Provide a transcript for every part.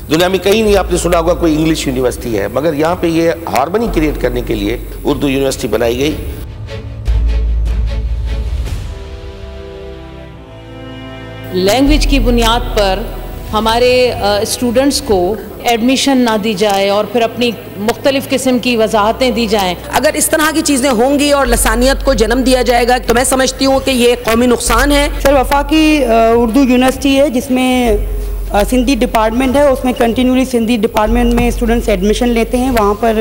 दुनिया में कहीं नहीं आपने सुना होगा कोई इंग्लिश यूनिवर्सिटी है, मगर यहाँ पे ये हार्मनी क्रिएट करने के लिए उर्दू यूनिवर्सिटी बनाई गई। लैंग्वेज की बुनियाद पर हमारे स्टूडेंट्स को एडमिशन ना दी जाए और फिर अपनी मुख्तलिफ किस्म की वजाहतें दी जाएं। अगर इस तरह की चीज़ें होंगी और लसानियत को जन्म दिया जाएगा तो मैं समझती हूँ कि ये कौमी नुकसान है। सर, वफाकी उर्दू यूनिवर्सिटी है जिसमें सिंधी डिपार्टमेंट है, उसमें कंटिन्यूली सिंधी डिपार्टमेंट में स्टूडेंट्स एडमिशन लेते हैं। वहाँ पर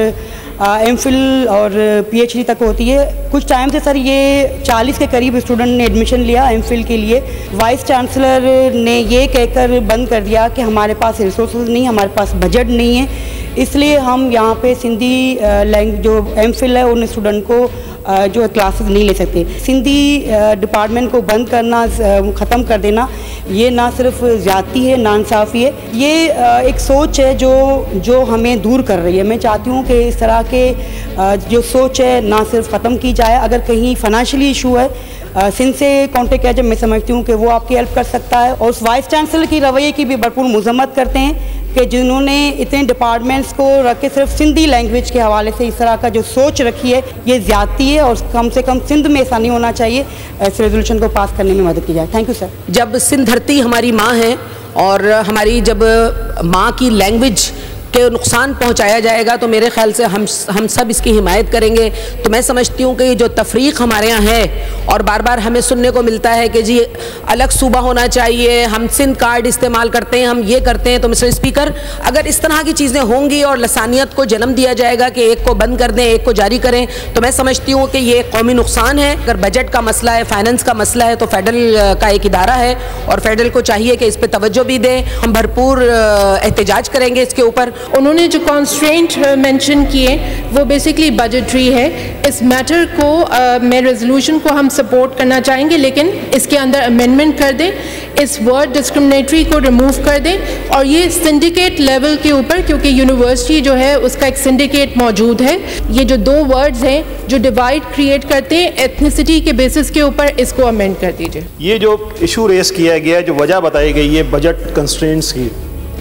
एमफिल और पीएचडी तक होती है। कुछ टाइम से सर ये 40 के करीब स्टूडेंट ने एडमिशन लिया एमफिल के लिए। वाइस चांसलर ने ये कहकर बंद कर दिया कि हमारे पास रिसोर्सेज नहीं, हमारे पास बजट नहीं है, इसलिए हम यहाँ पे सिंधी लैंग्वेज जो एमफिल है उन स्टूडेंट को जो क्लासेस नहीं ले सकते। सिंधी डिपार्टमेंट को बंद करना, ख़त्म कर देना, ये ना सिर्फ ज़्यादती है, नाइंसाफ़ी है, ये एक सोच है जो हमें दूर कर रही है। मैं चाहती हूँ कि इस तरह के जो सोच है ना सिर्फ ख़त्म की जाए। अगर कहीं फाइनेंशियली इशू है, सिंध से कॉन्टेक्ट किया, जब मैं समझती हूँ कि वो आपकी हेल्प कर सकता है। और उस वाइस चांसलर की रवैये की भी भरपूर मजम्मत करते हैं कि जिन्होंने इतने डिपार्टमेंट्स को रख के सिर्फ सिंधी लैंग्वेज के हवाले से इस तरह का जो सोच रखी है, ये ज़्यादती है और कम से कम सिंध में ऐसा नहीं होना चाहिए। इस रेजोल्यूशन को पास करने में मदद की जाए। Thank you sir. जब सिंध धरती हमारी माँ है और हमारी जब माँ की लैंग्वेज के नुकसान पहुंचाया जाएगा तो मेरे ख्याल से हम सब इसकी हिमायत करेंगे। तो मैं समझती हूँ कि ये जो तफरीक हमारे यहाँ है और बार बार हमें सुनने को मिलता है कि जी अलग सूबा होना चाहिए, हम सिंध कार्ड इस्तेमाल करते हैं, हम ये करते हैं। तो मिस्टर स्पीकर, अगर इस तरह की चीज़ें होंगी और लसानियत को जन्म दिया जाएगा कि एक को बंद कर दें, एक को जारी करें, तो मैं समझती हूँ कि ये कौमी नुकसान है। अगर बजट का मसला है, फाइनेंस का मसला है, तो फेडरल का एक इदारा है और फेडरल को चाहिए कि इस पर तवज्जो भी दें। हम भरपूर एहतजाज करेंगे इसके ऊपर। उन्होंने जो कॉन्स्ट्रेंट मेंशन किए वो बेसिकली बजटरी है। इस मैटर को मैं रेजोल्यूशन को हम सपोर्ट करना चाहेंगे, लेकिन इसके अंदर अमेंडमेंट कर दें, इस वर्ड डिस्क्रिमिनेटरी को रिमूव कर दें और ये सिंडिकेट लेवल के ऊपर, क्योंकि यूनिवर्सिटी जो है उसका एक सिंडिकेट मौजूद है, ये जो दो वर्ड्स हैं जो डिवाइड क्रिएट करते हैं एथनिसिटी के बेसिस के ऊपर, इसको अमेंड कर दीजिए। ये जो इशू रेस किया गया, जो वजह बताई गई है बजट कंस्ट्रेंट्स की,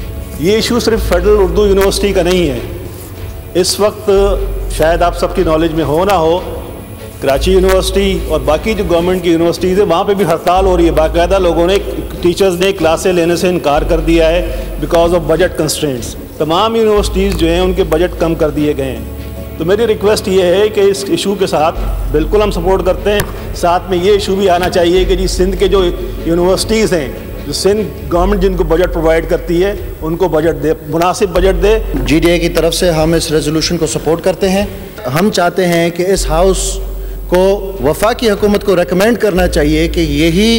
ये इशू सिर्फ फेडरल उर्दू यूनिवर्सिटी का नहीं है। इस वक्त शायद आप सबकी नॉलेज में हो ना हो, कराची यूनिवर्सिटी और बाकी जो गवर्नमेंट की यूनिवर्सिटीज़ है वहाँ पे भी हड़ताल हो रही है। बाकायदा लोगों ने, टीचर्स ने क्लासें लेने से इनकार कर दिया है बिकॉज ऑफ बजट कंस्ट्रेंट्स। तमाम यूनिवर्सिटीज़ जो हैं उनके बजट कम कर दिए गए हैं। तो मेरी रिक्वेस्ट ये है कि इस इशू के साथ बिल्कुल हम सपोर्ट करते हैं, साथ में ये इशू भी आना चाहिए कि जी सिंध के जो यूनिवर्सिटीज़ हैं, जो सिंध गवर्नमेंट जिनको बजट प्रोवाइड करती है, उनको बजट दे, मुनासिब बजट दे। GDA की तरफ से हम इस रेजोल्यूशन को सपोर्ट करते हैं। हम चाहते हैं कि इस हाउस को वफाकी हुकूमत को रेकमेंड करना चाहिए कि यही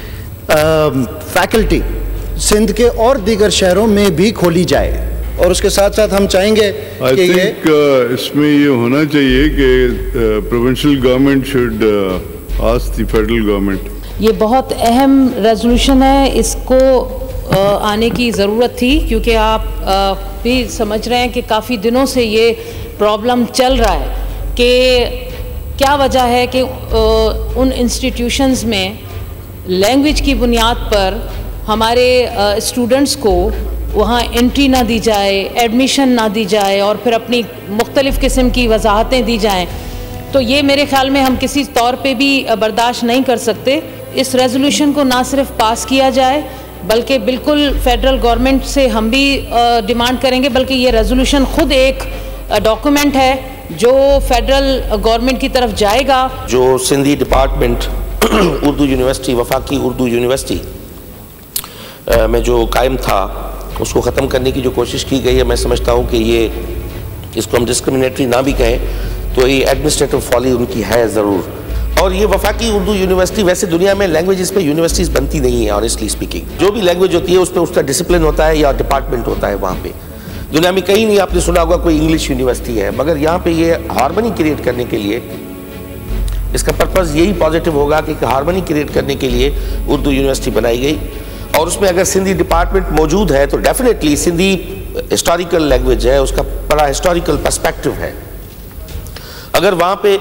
फैकल्टी सिंध के और दीगर शहरों में भी खोली जाए। और उसके साथ साथ हम चाहेंगे कि ये इसमें ये होना चाहिए कि provincial government should ask the federal government. ये बहुत अहम रेजोल्यूशन है, इसको आने की ज़रूरत थी, क्योंकि आप भी समझ रहे हैं कि काफ़ी दिनों से ये प्रॉब्लम चल रहा है कि क्या वजह है कि उन इंस्टीट्यूशंस में लैंग्वेज की बुनियाद पर हमारे स्टूडेंट्स को वहाँ एंट्री ना दी जाए, एडमिशन ना दी जाए और फिर अपनी मुख्तलिफ किस्म की वजाहतें दी जाएं। तो ये मेरे ख्याल में हम किसी तौर पे भी बर्दाश्त नहीं कर सकते। इस रेजोल्यूशन को ना सिर्फ पास किया जाए बल्कि बिल्कुल फेडरल गवर्नमेंट से हम भी डिमांड करेंगे, बल्कि ये रेजोल्यूशन ख़ुद एक डॉक्यूमेंट है जो फेडरल गवर्नमेंट की तरफ जाएगा। जो सिंधी डिपार्टमेंट उर्दू यूनिवर्सिटी, वफाकी उर्दू यूनिवर्सिटी में जो कायम था, उसको ख़त्म करने की जो कोशिश की गई है, मैं समझता हूँ कि ये, इसको हम डिस्क्रिमिनेटरी ना भी कहें तो ये एडमिनिस्ट्रेटिव फॉली उनकी है ज़रूर। और ये वफाकी उर्दू यूनिवर्सिटी, वैसे दुनिया में लैंग्वेजेस पे यूनिवर्सिटीज़ बनती नहीं है ऑनेस्टली स्पीकिंग। जो भी लैंग्वेज होती है उस पर उसका डिसिप्लिन होता है या डिपार्टमेंट होता है। वहाँ पे दुनिया में कहीं नहीं आपने सुना होगा कोई इंग्लिश यूनिवर्सिटी है, मगर यहाँ पे ये हार्मनी क्रिएट करने के लिए, इसका पर्पज़ यही पॉजिटिव होगा कि हार्मनी क्रिएट करने के लिए उर्दू यूनिवर्सिटी बनाई गई। और उसमें अगर सिंधी डिपार्टमेंट मौजूद है तो डेफिनेटली सिंधी हिस्टोरिकल लैंग्वेज है, उसका बड़ा हिस्टोरिकल पर्सपेक्टिव है। अगर वहाँ पे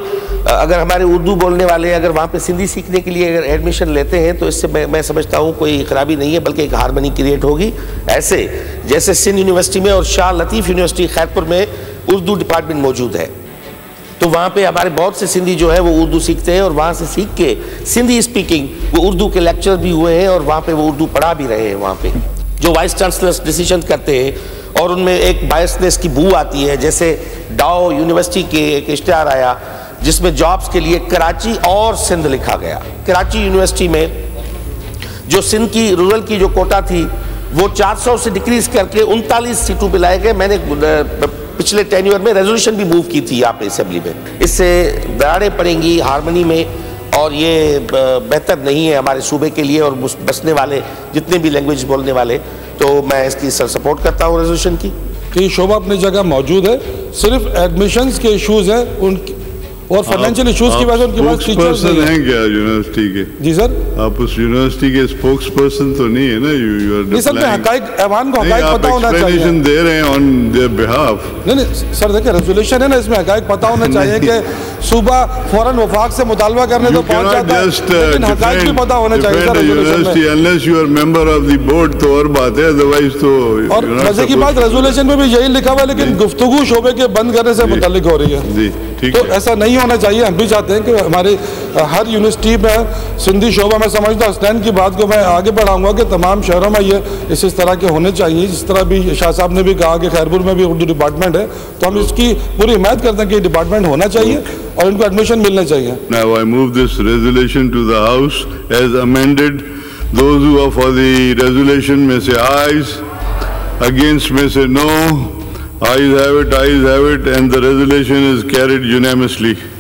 अगर हमारे उर्दू बोलने वाले अगर वहाँ पे सिंधी सीखने के लिए अगर एडमिशन लेते हैं तो इससे मैं समझता हूँ कोई खराबी नहीं है, बल्कि एक हार्मनी क्रिएट होगी। ऐसे जैसे सिंध यूनिवर्सिटी में और शाह लतीफ़ यूनिवर्सिटी खैरपुर में उर्दू डिपार्टमेंट मौजूद है, तो वहाँ पे हमारे बहुत से सिंधी जो है वो उर्दू सीखते हैं और वहाँ से सीख के सिंधी स्पीकिंग वो उर्दू के लेक्चर भी हुए हैं और वहाँ पे वो उर्दू पढ़ा भी रहे हैं। वहाँ पे जो वाइस चांसलर्स डिसीजन करते हैं और उनमें एक बायसनेस की बू आती है, जैसे डाओ यूनिवर्सिटी के एक इश्तिहार आया जिसमें जॉब्स के लिए कराची और सिंध लिखा गया। कराची यूनिवर्सिटी में जो सिंध की रूरल की जो कोटा थी वो 400 से डिक्रीज करके 39 सीटों पे लाए गए। मैंने पिछले टेन्योर में रेजोल्यूशन भी मूव की थी यहाँ पे असेंबली में। इससे दरारें पड़ेंगी हार्मनी में और ये बेहतर नहीं है हमारे सूबे के लिए और बसने वाले जितने भी लैंग्वेज बोलने वाले। तो मैं इसकी सपोर्ट करता हूँ रेजोल्यूशन की। कि शोभा अपनी जगह मौजूद है, सिर्फ एडमिशंस के इश्यूज हैं उनकी और फाइनेंशियल इश्यूज की वजह से उनके पास टीचर्स नहीं हैं क्या यूनिवर्सिटी के? जी सर, आप उस यूनिवर्सिटी के स्पोक्स पर्सन तो नहीं है ना? नहीं सर, हकाइक ऐवान को हकाइक पता होना चाहिए। आप दे रहे हैं ऑन देयर बिहाफ। नहीं सर, देखिए रेजोल्यूशन है ना, इसमें हकाइक पता होना चाहिए कि सूबा फौरन वफाक से मुतालबा करने तो पहुंच जाता है, लेकिन हकाइक भी पता होना चाहिए सर रेजोल्यूशन में। Unless you are member of the board तो और बात है, अदरवाइज तो। और मजे की बात रेजोल्यूशन में भी यही लिखा हुआ है, लेकिन गुफ्तगू शोबे के बंद करने से मुताल्लिक हो रही है। जी ठीक तो है, ऐसा नहीं होना चाहिए। हम भी चाहते हैं कि हमारे हर यूनिवर्सिटी में सिंधी शोबा, मैं समझता हूँ स्टैंड की बात को मैं आगे बढ़ाऊंगा कि तमाम शहरों में ये इस तरह के होने चाहिए। जिस तरह भी शाह साहब ने भी कहा कि खैरपुर में भी उर्दू डिपार्टमेंट है, तो हम इसकी पूरी हिमायत करते हैं कि डिपार्टमेंट होना चाहिए और इनको एडमिशन मिलना चाहिए। Now I move this resolution to the House as amended. Those who are for the resolution may say ayes, against may say no. Ayes have it, and the resolution is carried unanimously.